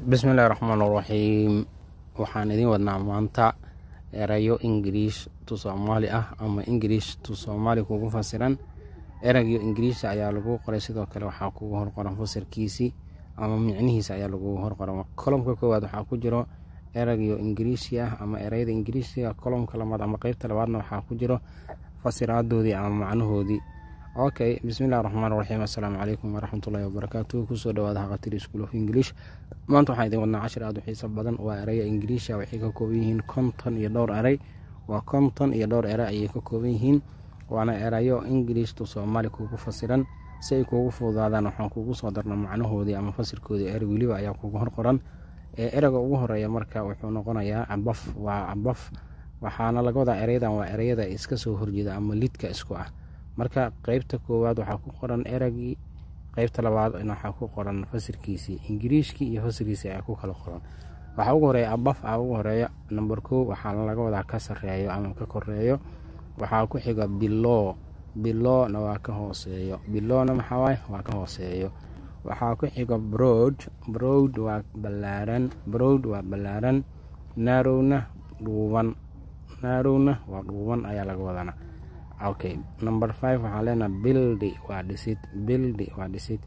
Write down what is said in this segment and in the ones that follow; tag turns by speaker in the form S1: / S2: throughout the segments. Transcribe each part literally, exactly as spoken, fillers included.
S1: Bismillaahi Raxmaani Raxiim. Waxaan idin wadnaa maanta erayo Ingiriis to Soomaali ah ama Ingiriis to Soomaali kugu fasiran. Erayo Ingiriis ayaa lagu qoray, sidoo kale waxaa kugu hor qoran fasirkiisii ama micnihiisa ayaa lagu hor qoran. Kolomka koowaad waxaa ku jiro erayo Ingiriisi ah ama erayada Ingiriisiga. Kolomka labaad ama qaybta labaadna waxaa ku jiro fasiraadoodii ama macnahoodii. Okay, bismillaahi raxmaani raxiim. Assalaamu calaykum waraxmatullaahi wabarakaatuh. Kusoo dhawaada Haqatiri School of English. Maanta waxaan idin wadnaa cashir aad u xiiso badan. Waa erayo Ingiriisi ah, waxay ka kooban yihiin konton iyo dhowr eray. Waa konton iyo dhowr eray ayay ka kooban yihiin. Waana erayo Ingiriis to Soomaali kugu fasiran. Si ay kugu fududaadaan, waxaan kugu soo darnaa macnahoodii ama fasirkoodii. Eray weliba ayaa kugu hor qoran. Ee erayga ugu horeeya marka wuxuu noqonayaa abaf. Waa abaf, waxaana laga wadaa eraydan waa erayada iska soo horjeeda ama lidka isku ah. Marka qaybta koowaad waxaa ku qoran eraygii, qaybta labaad waxaa ku qoran fasirkiisii. Ingiriiskii iyo fasirkiisii ayaa ku kala qoran. Waxaa ugu horeeya abaf, waxaa ugu horeeya number kow, waxaa laga wadaa ka sareeyo ama ka koreeyo. Waxaa ku xiga below, below-na waa ka hooseeyo. Below-na maxaa waaye? Waa ka hooseeyo. Waxaa ku xiga broad, broad waa ballaaran, broad waa ballaaran. Narrow-na dhuuban, narrow-na waa dhuuban ayaa laga wadana. Okay, number five waxaa leenahay build waa dhisid, build waa dhisid.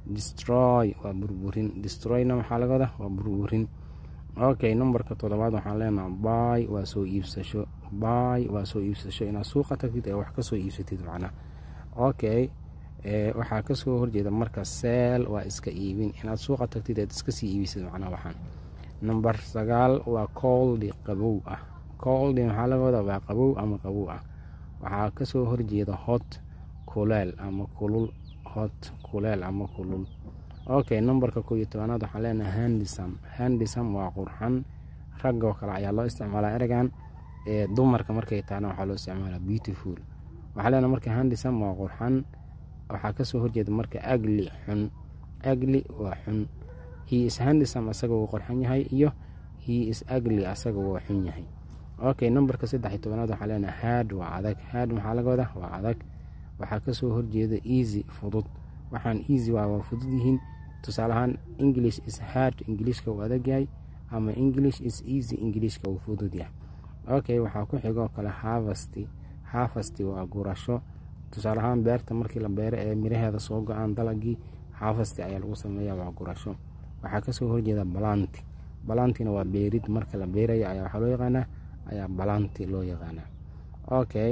S1: Destroy waa burburin, destroy-na maxaa laga wadaa? Waa burburin. Okay, numberka toddobaad waxaan leenahay buy waa soo iibsasho, buy waa soo iibsasho, inaad suuqa tagtid ee wax ka soo iibsatid macna. Okay, ee waxaa ka soo horjeeda marka sell waa iska iibin, inaad suuqa tagtid ee iska sii iibsid macna waxaan. Number sagaal waa cold, qabow ah. Cold maxaa laga wadaa? Waa qabow ama qabow ah. Waxaa ka soo horjeeda hot, kuleel ama kulul, hot kuleel ama kulul. Okay, numberka koob iyo tobanaad waxaan leenahay handsome, handsome waa qurxan. Ragga oo kale ayaa loo isticmaalaa eraygan, ee dumarka markay taana waxaa loo isticmaalaa beautiful. Waxaa leenahay marka handsome waa qurxan. Waxaa ka soo horjeeda marka ugly, xun. Ugly waa xun. He is handsome asaga wuu qurxan yahay, iyo he is ugly asaga wuu xun yahay. Okay, numberka saddex iyo tobanaad waxaa leenahay hard waa adag. Hard maxaa laga wadaa? Waa adag. Waxaa ka soo horjeeda easy, fudud. Waxaan easy waa waa fudud yihiin. Tusaale ahaan English is hard, Englishka wuu adag yahay, ama English is easy, Englishka wuu fudud yahay. Okay, waxaa ku xigoo kale harvest, harvest waa gurasho. Tusaale ahaan beerta markii la beero ee miraheeda soo go'aan dalagii, harvest ayaa lagu sameeyaa, waa gurasho. Waxaa ka soo horjeeda plant, plantina waa beerid, marka la beerayo ayaa waxaa loo yaqaanaa ayaa balanti loo yaqaana. Okay,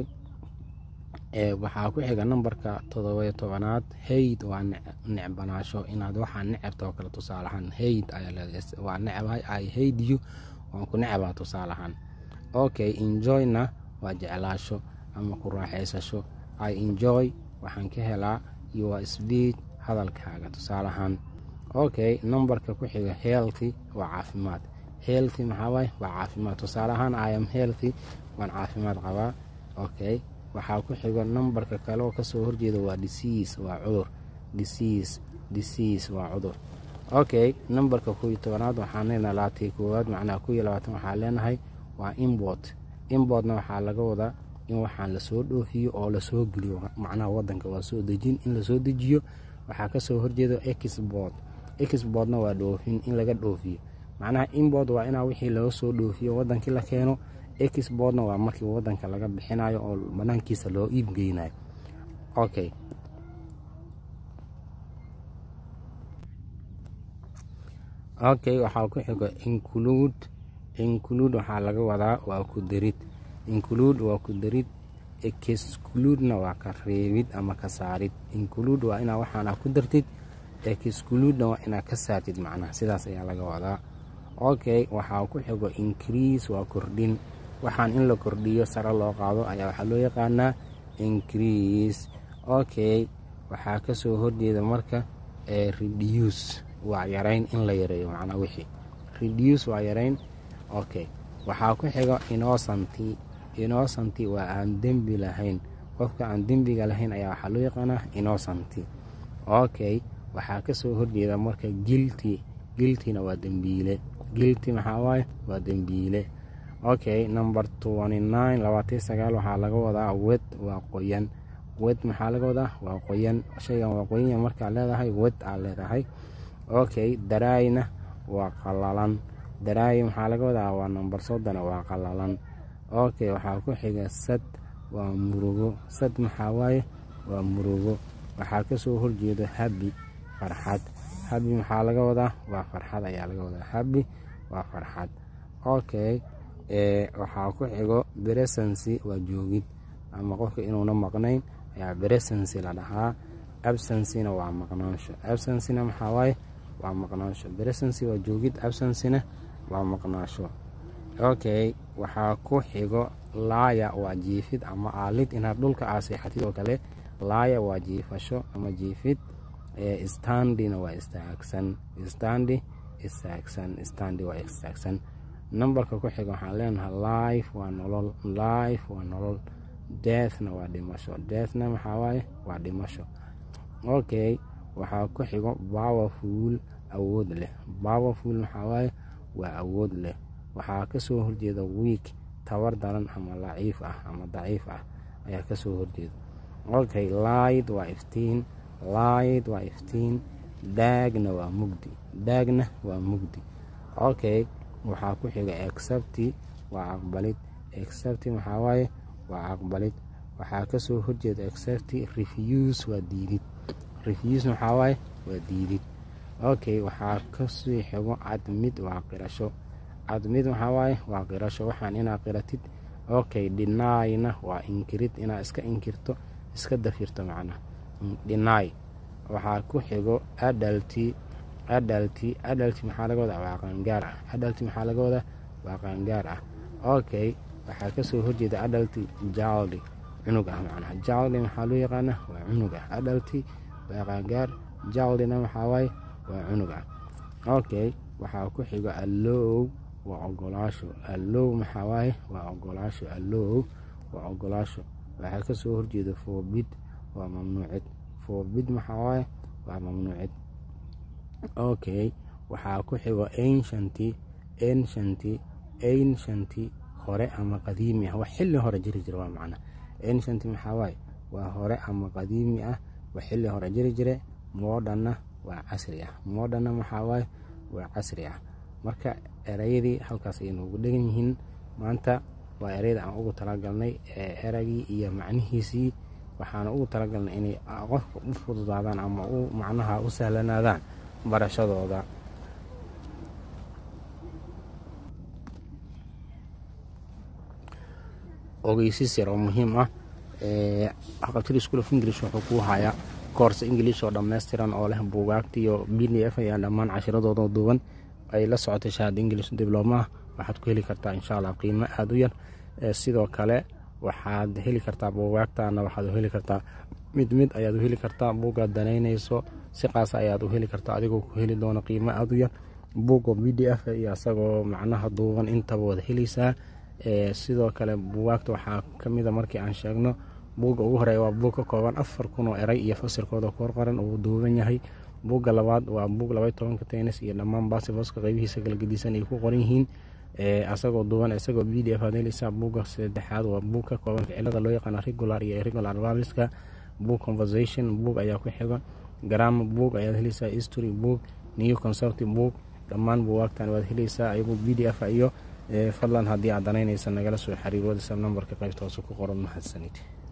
S1: ee waxaa ku xiga numberka toddoba iyo tobanaad hate waa necbanaasho, inaad waxaa necabto kale. Tusaale ahaan hate ayaa leedahay, waa necbahay, I hate you, waan ku necbaa tusaale ahaan. Okay, enjoy-na waa jeclaasho ama ku raaxaysasho. I enjoy waxaan ka helaa your speech, hadalkaaga tusaale ahaan. Okay, numberka ku xiga healthy waa caafimaad. Healthy maxaa waaye? Waa caafimaad. Tusaale ahaan I am healthy, waan caafimaad qabaa. Okay, waxaa ku xiga numberka kale oo ka soo horjeeda waa disease, waa cudur. Disease, disease waa cudur. Okay, numberka koob iyo tobanaad waxaan leenahay labaatan koowaad, macnaha koob iyo labaatan waxaa leenahay waa import. Importna waxaa laga wadaa in waxaan la soo dhoofiyo oo la soo geliyo macnaha wadanka, waa soo dejin, in la soo dejiyo. Waxaa ka soo horjeeda export. Exportna waa dhoofin, in laga dhoofiyo. macnaha import waa inaa wixii laga soo dhoofiyo wadankii la keeno. Exportna waa markii wadanka laga bixinayo oo banaankiisa loo iib geynayo. Okay, okay waxaa ku xiga include. Include waxaa laga wadaa waa ku darid. Include waa ku darid. Exclude-na waa ka reebid ama ka saarid. Include waa inaa waxaana ku dartid, exclude-na waa inaa ka saartid macnaha, sidaas ayaa laga wadaa. Okay, waxaa ku xigo increase waa kordhin. Waxaan in la kordhiyo, sare loo qaado ayaa waxaa loo yaqaanaa increase. Okay, waxaa ka soo horjeeda marka ee reduce waa yarayn, in la yareeyo macnaha wixii. Reduce waa yarayn. Okay, waxaa ku xigo innocent. Innocent waa aan dembi lahayn. Qofka aan dembiga lahayn ayaa waxaa loo yaqaanaa innocent. Okay, waxaa ka soo horjeeda marka guilty. Guilty-na waa dembiile. Guilty maxaa waaye? Waa dembiile. Okay, number twenty-nine, labaatan iyo sagaal waxaa laga wadaa wet waa qoyan. Wet maxaa laga wadaa? Waa qoyan. Shaygan waa qoyan markaa leedahay wet aa leedahay. Okay, dry-na waa qalalan. dry maxaa laga wadaa waa number soddon waa qalalan. okay waxaa ku xiga sad waa murugo. sad maxaa waaye waa murugo. waxaa kasoo horjeeda happy farxad. happy maxaa laga wadaa waa farxad ayaa laga wadaa. happy waa farxad. okay ee waxaa ku xigo presence waa joogid ama qofka inuuna maqnayn ayaa presence la dhahaa. absence na waa maqnaansho. absence na maxaa waaye waa maqnaansho. presence waa joogid, absence na waa maqnaansho. okay waxaa ku xigo laaya waa jiifid ama aalid inaad dhulka aaseexatid oo kale. laaya waa jiifasho ama jiifid. ee standina waa istaagsan. standi istaagsan. standi waa istaagsan. numberka ku xiga waxaan leenahay life waa nolol. life waa nolol. deathna waa dhimasho. deathna maxaa waaye waa dhimasho. okay waxaa ku xigo powerful awood leh. powerful maxaa waaye waa awood leh. waxaa kasoo horjeeda weak tabar daran ama laciif ah ama daciif ah ayaa kasoo horjeeda. okay light waa iftiin. light waa iftiin. daagna waa mugdi. daagna waa mugdi. okay waxaa ku xiga accept waa aqbalid. accept maxaa waaye waa aqbalid. waxaa kasoo horjeeda accept refuse waa diidid. refuse maxaa waaye waa diidid. okay waxaa kasii xigo admid waa qirasho. admid maxaa waaye waa qirasho waxaan inaa qiratid. okay deny-na waa inkirid inaa iska inkirto iska dafirto macnaha deny. waxaa ku xigo adulti. adulti adulti maxaa laga wadaa waa qaangaar ah. adulti maxaa laga wadaa waa qaangaar ah. okay waxaa kasoo horjeeda adulti jaldi cunug ah macnaha. jaldi maxaa loo yaqaana waa cunug ah. adulti waa qaangaar. jaldina maxaa waaye waa cunug ah. okay waxaa ku xigo allow waa ogolaasho. allow maxaa waaye waa ogolaasho. allow waa ogolaasho. waxaa kasoo horjeeda forbid waa mamnuucid. forbid maxaa waaye waa mamnuucid. okay waxaa ku xigo ancient. ancient ancient hore ama qadiimi ah wax xilli hore jiri jira waa macna. ancient maxaa waaye waa hore ama qadiimi ah wax xilli hore jiri jire. modern waa casri ah. modern maxaa waaye waa casri ah. marka erayadii halkaas ay noogu dhegan yihiin maanta waa erayada aan ugu talagalnay ee eragii iyo macnihiisii. waxaana ugu talagalnay inay qofka u fududaadaan ama u macnaha u sahlanaadaan barashadooda. ogeysiis yar oo muhiim ah ee Haqabtiri School of English wuxuu ku hayaa course English oo dhameystiran oo leh buugaagta iyo B D F iyo dhammaan casharadooda duuban ay la socotay shahaado English diploma. waxaad ku heli kartaa insha Allah qiimo aad u yar. sidoo kale waxaad heli kartaa buugaagtaana waxaad heli kartaa mid mid ayaad u heli kartaa. buugaad danaynayso si qaas ayaad u heli kartaa adigoo ku heli doona qiimo aad u yar. buuga B D F iyo asagoo macnaha duuban intaba wada helaysaa. ee sidoo kale buugaagta waxaa kamid ah markii aan sheegno buuga ugu horeeya waa buug ka kooban afar kun oo eray iyo fasirkooda ku qoran oo duuban yahay. buuga labaad waa buug laba iyo toban tennis iyo dhammaan basifoska qaybihiisa kala gedisan ay ku qoran yihiin ee asagoo duuban asagoo B D F adeelisa. buuga saddexaad waa buug ka kooban ficilada loo yaqaan regular iyo irregular verbska. buug conversation buug ayaa ku xiga. grammar buug ayaad helaysaa. history buug, new concept buug. dhammaan buugaagtan waad helaysaa ayagoo B D F iyo fadlan haddii aad danaynaysa nagala soo xiriir whatsapp numberka qaybta hoose ku qoran. mahadsanid.